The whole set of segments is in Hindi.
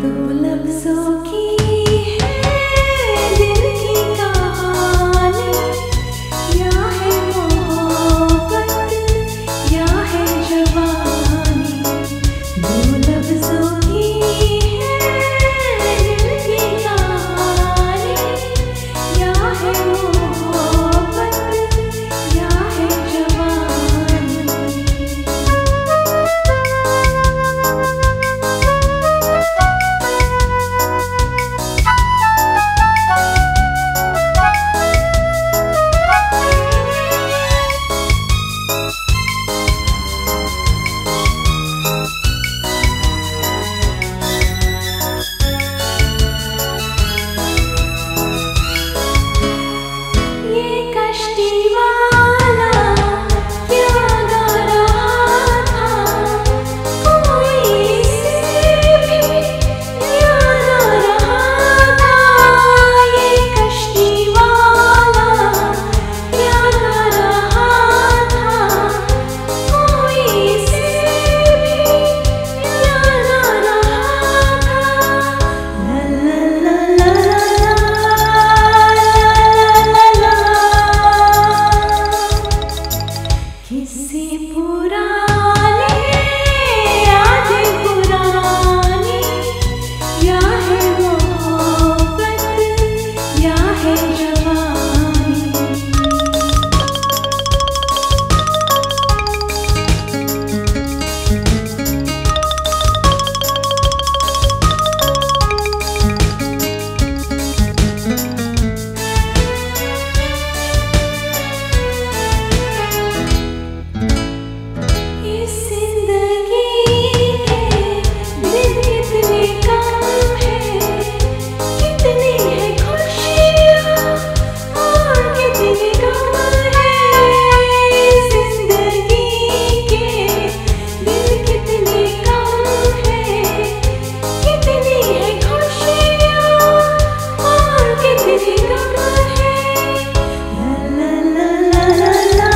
दो लफ्जों की है दिल की कहानी, या है मोहब्बत या है जवानी। दो लफ्जों की है दिल की कहानी, या है मोहब्बत या है जवानी। ये कश्ती वाला क्या गा रहा था, कोई इसे भी याद आ रहा था। ये कश्ती वाला क्या गा रहा था, कोई इसे भी याद आ रहा था। ला ला ला किसी पुराने यादें पुरानी, या है मोहब्बत या है जवानी। इस जिंदगी के दिन कितने कम हैं, कितनी है खुशियाँ और कितने गम हैं। इस जिंदगी के दिन कितने कम हैं, कितनी है खुशियाँ और कितने गम हैं। ला ला ला ला ला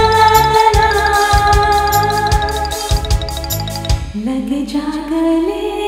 लग जा गले